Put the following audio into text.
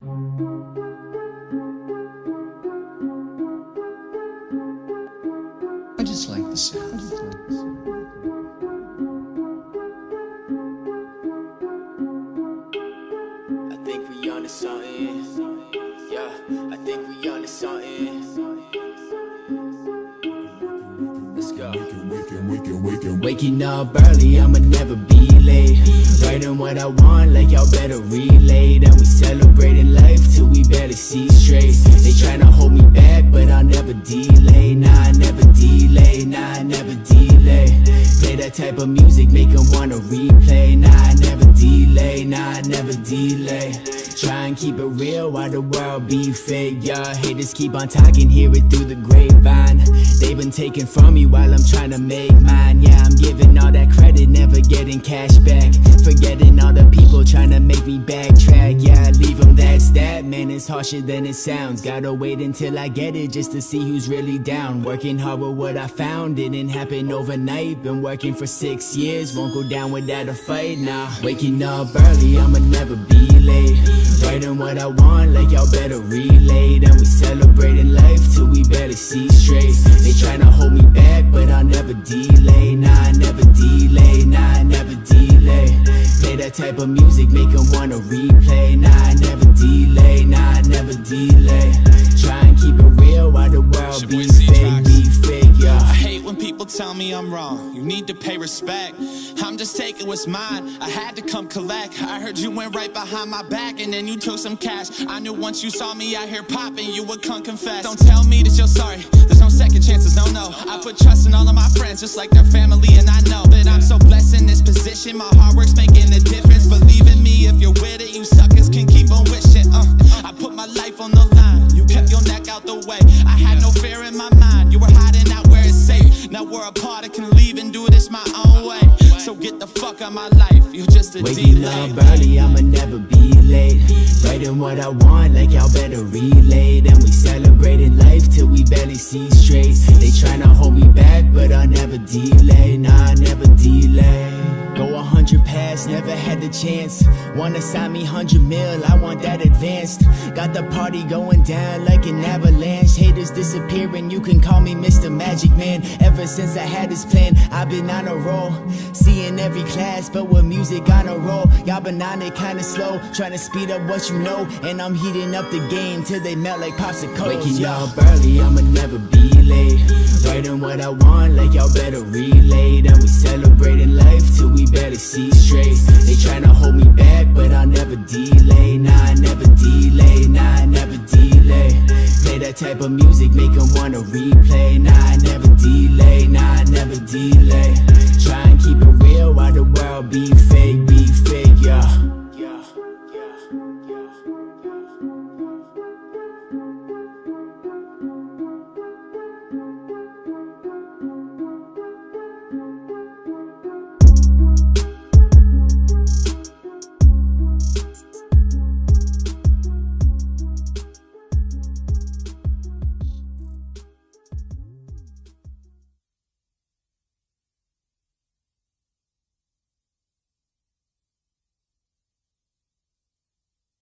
I just like the sound. I think we onto something. Yeah, I think we onto something. Let's go. Waking up early, I'ma never be late. Writing what I want, like y'all better relate. And we celebrating life till we barely see straight. They tryna hold me back, but I'll never delay. Nah, I never delay, nah, I never delay. Play that type of music, make them wanna replay. Nah, I never delay, nah, I never delay. Try and keep it real while the world be fake. Yeah, haters keep on talking, hear it through the grapevine. They've been taking from me while I'm trying to make mine. Yeah, I'm giving all that credit, never getting cash back. Forgetting all the people trying to make me backtrack. Yeah, leave them, that's that. Man, it's harsher than it sounds. Gotta wait until I get it just to see who's really down. Working hard with what I found, didn't happen overnight. Been working for 6 years, won't go down without a fight. Nah, waking up early, I'ma never be late. Writing what I want, like y'all better relate. And we celebrating life till we barely see straight. They tryna hold me back, but I'll never delay. Nah, I never delay, nah, I never delay. Play that type of music, make them wanna replay. Nah, I never delay, nah, I never delay. Try and keep it real while the world be fake, yeah. I hate when people tell me I'm wrong. You need to pay respect. I'm just taking what's mine, I had to come collect. I heard you went right behind my back and then you took some cash. I knew once you saw me out here popping, you would come confess. Don't tell me that you're sorry, there's no second chances, no. I put trust in all of my friends just like their family, and I know that I'm so blessed in this position. My hard work's making a difference. Believe in me, if you're with it, you suckers can keep on wishing. I put my life on the line, you kept your neck out the way. I had no fear in my mind, you were hiding out where it's safe. Now we're apart, I can leave and do this my own way. So get the fuck out my life, you're just a waking up early, I'ma never be late. Writing what I want, like y'all better relate. And we celebrating life till we barely see straight. They tryna hold me back, but I'll never delay. Nah, I never delay. Go 100 past, never had the chance. Wanna sign me 100 mil, I want that advanced. Got the party going down like an avalanche. Haters disappearing, you can call me Mr. Magic Man. Ever since I had this plan, I've been on a roll. Seeing every class, but with music on a roll. Y'all been on it kinda slow, trying to speed up what you know. And I'm heating up the game till they melt like popsicles. Waking up early, I'ma never be late. Writing what I want, like y'all better relate. And we celebrating life till we barely see straight. They tryna hold me back, but I'll never delay. Nah, I never delay, nah, I never delay. Play that type of music, make them wanna replay. Nah, I never delay, nah, I never delay. Try and keep it real while the world be